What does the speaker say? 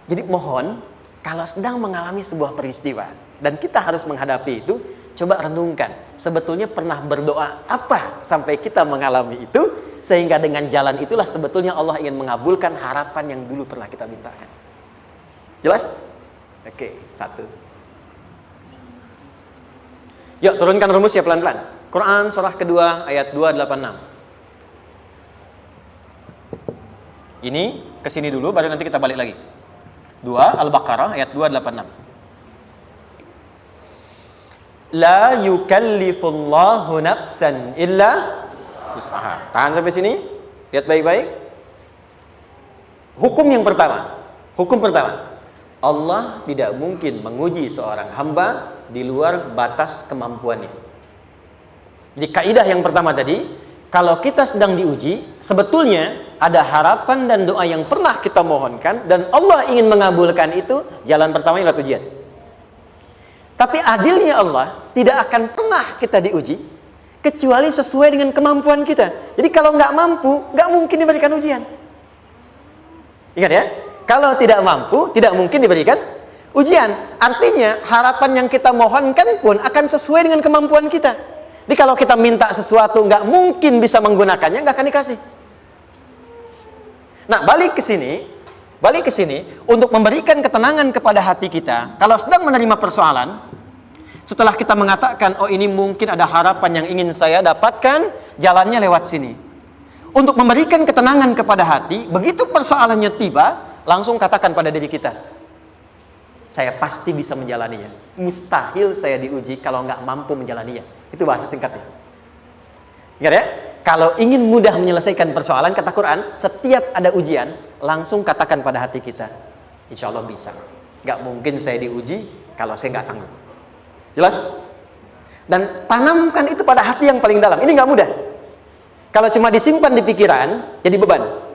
Jadi mohon, kalau sedang mengalami sebuah peristiwa dan kita harus menghadapi itu, coba renungkan, sebetulnya pernah berdoa apa sampai kita mengalami itu, sehingga dengan jalan itulah sebetulnya Allah ingin mengabulkan harapan yang dulu pernah kita mintakan. Jelas? Oke, satu. Yuk turunkan rumus ya pelan-pelan. Quran surah kedua ayat 286. Ini kesini dulu, baru nanti kita balik lagi. 2 Al-Baqarah ayat 286. La yukallifullahu nafsan illa wus'aha. Tahan sampai sini. Lihat baik-baik. Hukum pertama. Allah tidak mungkin menguji seorang hamba di luar batas kemampuannya. Jadi kaidah yang pertama tadi, kalau kita sedang diuji, sebetulnya ada harapan dan doa yang pernah kita mohonkan dan Allah ingin mengabulkan itu, jalan pertama adalah ujian. Tapi adilnya Allah, tidak akan pernah kita diuji kecuali sesuai dengan kemampuan kita. Jadi kalau nggak mampu, nggak mungkin diberikan ujian. Ingat ya, kalau tidak mampu, tidak mungkin diberikan ujian. Artinya harapan yang kita mohonkan pun akan sesuai dengan kemampuan kita. Jadi kalau kita minta sesuatu nggak mungkin bisa menggunakannya, nggak akan dikasih. Nah, balik ke sini untuk memberikan ketenangan kepada hati kita. Kalau sedang menerima persoalan, setelah kita mengatakan, oh ini mungkin ada harapan yang ingin saya dapatkan, jalannya lewat sini. Untuk memberikan ketenangan kepada hati, begitu persoalannya tiba, langsung katakan pada diri kita, saya pasti bisa menjalaninya. Mustahil saya diuji kalau nggak mampu menjalaninya. Itu bahasa singkatnya. Ingat ya? Kalau ingin mudah menyelesaikan persoalan, kata Quran, setiap ada ujian, langsung katakan pada hati kita, insya Allah bisa. Nggak mungkin saya diuji kalau saya nggak sanggup. Jelas? Dan tanamkan itu pada hati yang paling dalam. Ini nggak mudah. Kalau cuma disimpan di pikiran, jadi beban.